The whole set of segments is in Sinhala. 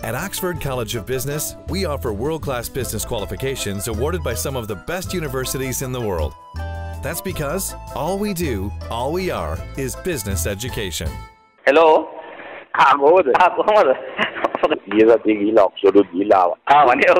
At Oxford College of Business, we offer world-class business qualifications awarded by some of the best universities in the world. That's because all we do, all we are, is business education. Hello. කොහොමද? කොහමද? ඊයේත් ගිහිලා ඔක්ස්ෆර්ඩ් ගිහිලා ආවා. වනේ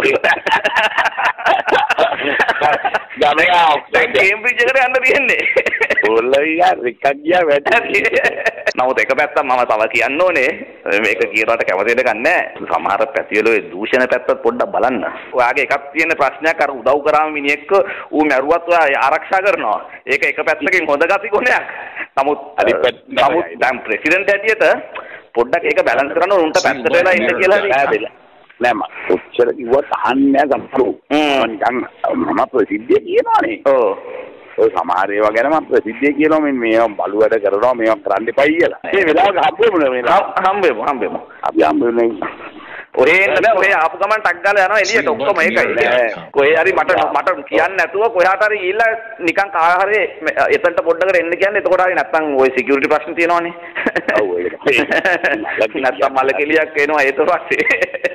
ගමේ දැන් කේම්බ්‍රිජ් එකට යන්න තියෙන්නේ. ඕල්ලයියා රිකක් ගියා වැඩි. නමුත් එක පැත්තක් මම තව කියන්න ඕනේ මේක කියනකට කැමති දෙයක් නැහැ. සමහර පැතිවල ඒ දූෂණ පැත්තත් පොඩ්ඩක් බලන්න. ඔයාගේ එකක් තියෙන ප්‍රශ්නයක් අර උදව් කරාම මිනිහෙක්ව ඌ මැරුවත් ඔයා ආරක්ෂා කරනවා. ඒක එක පැත්තකින් හොඳ ගති ගුණයක්. නමුත් දැන් ප්‍රෙසිඩන්ට් හැටියට පොඩ්ඩක් ඒක බැලන්ස් කරන්න උන්ට පැත්තට වෙලා ඉන්න කියලා නෑ මම ඔච්චර කිව්වත් අහන්නේ නැහැ සමහරු. මම ප්‍රසිද්ධිය කියනවානේ. ඔව්. ඔය සමහර ඒවා ගැන මම ප්‍රසිද්ධිය කියනවා මේවා බලු වැඩ කරනවා මේවා කරන්න එපා කියලා. මේ වෙලාවක හම්බෙමු. අපි හම්බෙන්නේ. ඔය ආපු ගමන් ටක් ගාලා යනවා එළියට ඔක්කොම ඒකයි. කොහේ හරි මට කියන්න නැතුව කොහාට හරි ගිහිල්ලා නිකන් කාය හරි එතනට පොඩ්ඩකට එන්න කියන්නේ එතකොට හරි නැත්තම් ওই සිකියුරිටි ප්‍රශ්න තියෙනවනේ. ඔව් ඒක. නැත්තම් මල කෙලියක් එනවා ඒත පස්සේ.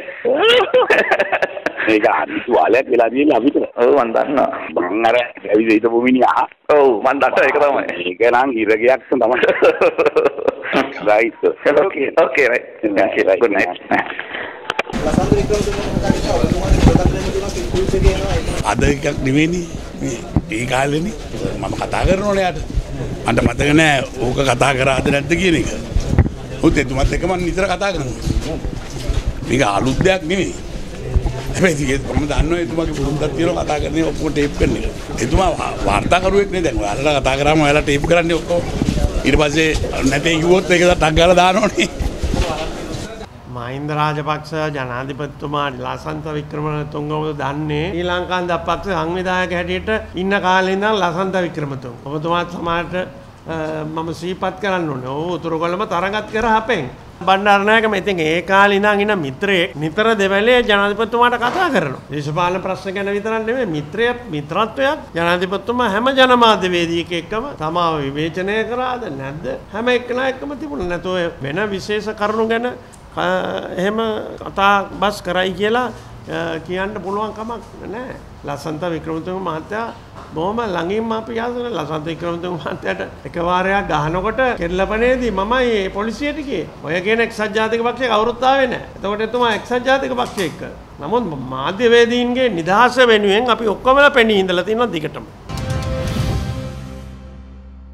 ඒක අනිවාර්යයෙන් වෙලා තියෙන අපිට. ඔව් මන් දන්නවා. මං අර ඇවිත් හිටපු මිනිහා. ඔව් මන් දන්නවා ඒක තමයි. ඒක නම් ඉරගයක් තමයි. right. Okay right. Good night. අද එකක් නෙවෙයිනේ මේ කාලෙනේ මම කතා කරනෝනේ යාට මට මතක නෑ ඕක කතා කරාද නැද්ද කියන එක. උත් එතුමත් එක්ක මම නිතර කතා කරනවා. මේක අලුත් දෙයක් නෙවෙයි. හැබැයි ඒක මම දන්නවා එතුමාගේ පුරුද්දක් තියෙනවා කතා කරන්නේ ඔක්කොම ටේප් කරන එක. එතුමා වාර්තාකරුවෙක් නේ දැන් ඔයාලට කතා කරාම ඔයාලා ටේප් කරන්නේ ඔක්කොම. ඊට පස්සේ නැතේ කිව්වොත් ඒක ටක් ගාලා දානෝනේ. මහින්ද රාජපක්ෂ ජනාධිපතිතුමා ලසන්ත වික්‍රමතුංගව දන්නේ ශ්‍රී ලංකා දප්පක්ෂ සංවිධායක හැටියට ඉන්න කාලේ ඉඳන් ලසන්ත වික්‍රමතුංග. ඔබතුමාත් සමහරට මම සිහිපත් කරන්න ඕනේ. ඔව් උතුරුකොළම තරඟත් කර අපෙන්. බණ්ඩාරනායක ඉතින් ඒ කාලේ ඉඳන් ඉන්න මිත්‍රයෙක් නිතර දෙවැලේ ජනාධිපතිතුමාට කතා කරනවා. දේශපාලන ප්‍රශ්න ගැන විතරක් නෙමෙයි මිත්‍රත්වයක් ජනාධිපතිතුමා හැම ජනමාධ්‍යවේදියෙක් එක්කම තමාව විවේචනය කරාද නැද්ද හැම එක්කෙනා එක්කම තිබුණා. නැතෝ වෙන විශේෂ කරුණු ගැන එහෙම කතා බස් කරයි කියලා කියන්න පුළුවන් කමක් නැහැ. ලසන්ත වික්‍රමතුංග මහත්තයා බොහොම ළඟින්ම අපි යාසන ලසන්ත වික්‍රමතුංග මහත්තයාට එකවාරයක් ගහනකොට කෙල්ලපනේදී මමයි පොලිසියට ගියේ. ඔය කියන එක්සත් ජාතික පක්ෂයේ කවුරුත් ආවේ නැහැ. එතකොට එතුමා එක්සත් ජාතික පක්ෂයේ එක්ක. නමුත් මාධ්‍යවේදීන්ගේ නිදහස වෙනුවෙන් අපි ඔක්කොමලා පෙනී ඉඳලා තියෙනවා දිගටම.